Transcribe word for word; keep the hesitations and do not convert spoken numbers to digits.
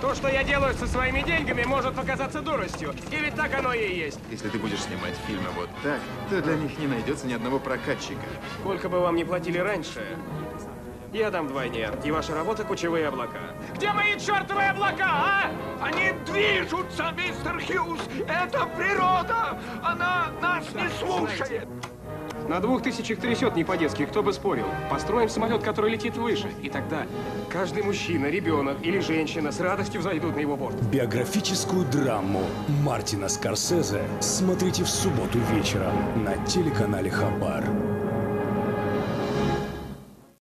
То, что я делаю со своими деньгами, может показаться дуростью. И ведь так оно и есть. Если ты будешь снимать фильмы вот так, то для них не найдется ни одного прокатчика. Сколько бы вам ни платили раньше, я дам вдвойне. И ваша работа — кучевые облака. Где мои чертовые облака, а? Они движутся, мистер Хьюз! Это природа! Она нас не слушает! На двух тысячах трясет не по-детски, кто бы спорил. Построим самолет, который летит выше. И тогда каждый мужчина, ребенок или женщина с радостью взойдут на его борт. Биографическую драму Мартина Скорсезе смотрите в субботу вечером на телеканале Хабар.